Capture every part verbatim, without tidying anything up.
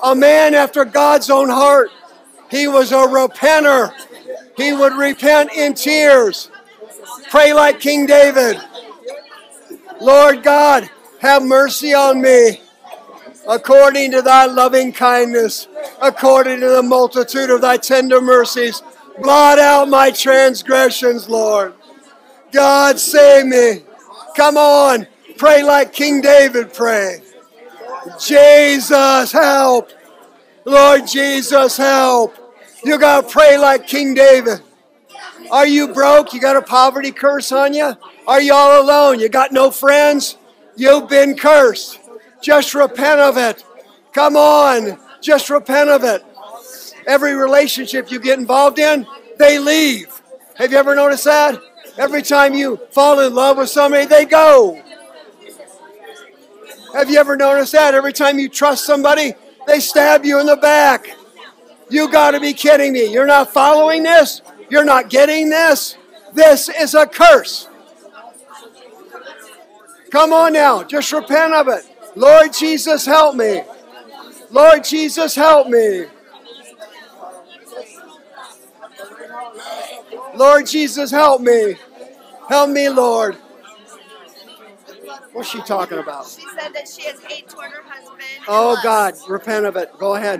A man after God's own heart. He was a repenter. He would repent in tears. Pray like King David. Lord God, have mercy on me, according to thy loving kindness, according to the multitude of thy tender mercies. Blot out my transgressions, Lord. God, save me. Come on, pray like King David prayed. Jesus, help. Lord Jesus, help. You got to pray like King David. Are you broke? You got a poverty curse on you? Are you all alone? You got no friends? You've been cursed. Just repent of it. Come on, just repent of it. Every relationship you get involved in, they leave. Have you ever noticed that? Every time you fall in love with somebody, they go. Have you ever noticed that? Every time you trust somebody, they stab you in the back. You got to be kidding me. You're not following this? You're not getting this? This is a curse. Come on now, just repent of it. Lord Jesus, help me. Lord Jesus, help me. Lord Jesus, help me. Help me, Lord. What's she talking about? She said that she has hate toward her husband. Oh, God, repent of it. Go ahead.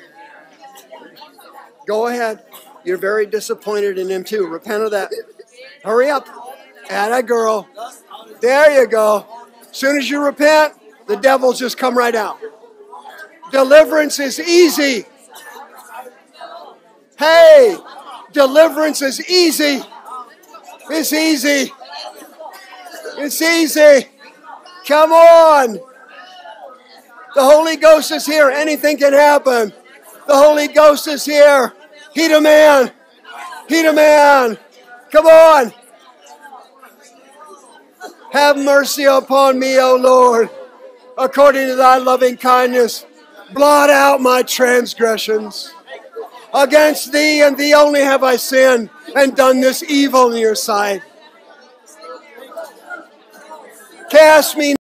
Go ahead. You're very disappointed in him, too. Repent of that. Hurry up. Atta girl. There you go. As soon as you repent, the devils just come right out. Deliverance is easy. Hey, deliverance is easy. It's easy. It's easy. Come on. The Holy Ghost is here. Anything can happen. The Holy Ghost is here. Heat a man. Heat a man. Come on. Have mercy upon me, O Lord, according to thy loving kindness. Blot out my transgressions. Against thee and thee only have I sinned and done this evil in your sight. Cast me